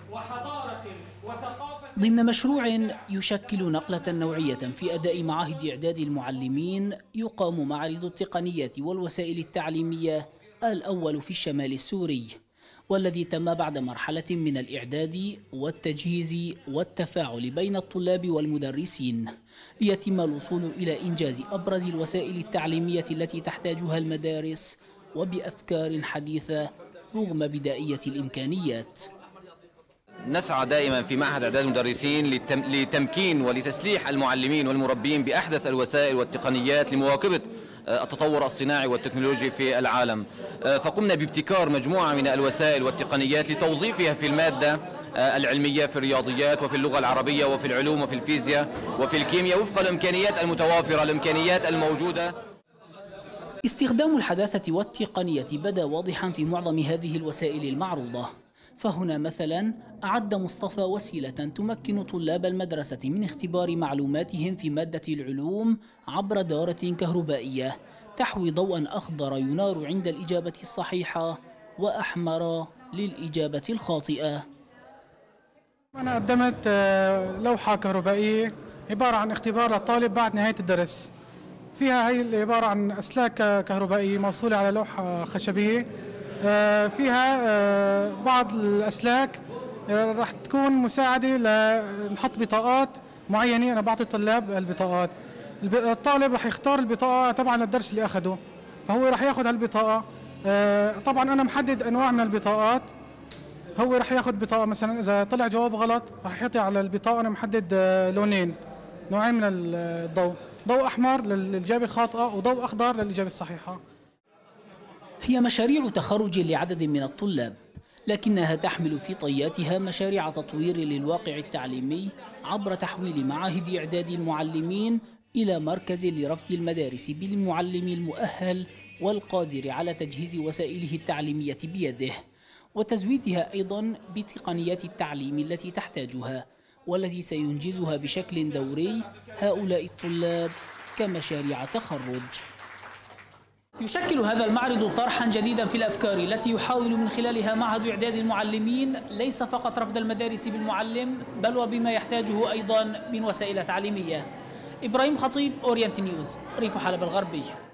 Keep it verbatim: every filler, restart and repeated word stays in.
وحضارة وثقافة. ضمن مشروع يشكل نقلة نوعية في أداء معاهد إعداد المعلمين، يقام معرض التقنيات والوسائل التعليمية الأول في الشمال السوري، والذي تم بعد مرحلة من الإعداد والتجهيز والتفاعل بين الطلاب والمدرسين، ليتم الوصول إلى إنجاز أبرز الوسائل التعليمية التي تحتاجها المدارس وبأفكار حديثة رغم بدائية الإمكانيات. نسعى دائما في معهد إعداد المدرسين لتمكين ولتسليح المعلمين والمربين بأحدث الوسائل والتقنيات لمواكبة التطور الصناعي والتكنولوجي في العالم، فقمنا بابتكار مجموعة من الوسائل والتقنيات لتوظيفها في المادة العلمية في الرياضيات وفي اللغة العربية وفي العلوم وفي الفيزياء وفي الكيمياء وفق الإمكانيات المتوافرة الإمكانيات الموجودة. استخدام الحداثة والتقنية بدا واضحا في معظم هذه الوسائل المعروضة، فهنا مثلا أعد مصطفى وسيلة تمكن طلاب المدرسة من اختبار معلوماتهم في مادة العلوم عبر دارة كهربائية تحوي ضوءا أخضر ينار عند الإجابة الصحيحة وأحمر للإجابة الخاطئة. أنا قدمت لوحة كهربائية عبارة عن اختبار للطالب بعد نهاية الدرس، فيها هي عبارة عن أسلاك كهربائية موصولة على لوحة خشبية، فيها بعض الأسلاك راح تكون مساعدة لنحط بطاقات معينة. أنا بعطي الطلاب البطاقات، الطالب راح يختار البطاقة طبعا للدرس اللي أخده، فهو راح ياخذ هالبطاقة. طبعا أنا محدد أنواع من البطاقات، هو راح ياخذ بطاقة مثلا إذا طلع جواب غلط راح يعطي على البطاقة أنا محدد لونين، نوعين من الضوء، ضوء أحمر للإجابة الخاطئة وضوء أخضر للإجابة الصحيحة. هي مشاريع تخرج لعدد من الطلاب، لكنها تحمل في طياتها مشاريع تطوير للواقع التعليمي عبر تحويل معاهد إعداد المعلمين إلى مركز لرفد المدارس بالمعلم المؤهل والقادر على تجهيز وسائله التعليمية بيده، وتزويدها أيضا بتقنيات التعليم التي تحتاجها والتي سينجزها بشكل دوري هؤلاء الطلاب كمشاريع تخرج. يشكل هذا المعرض طرحا جديدا في الأفكار التي يحاول من خلالها معهد إعداد المعلمين ليس فقط رفض المدارس بالمعلم بل وبما يحتاجه أيضا من وسائل تعليمية. إبراهيم خطيب، أورينت نيوز، ريف حلب الغربي.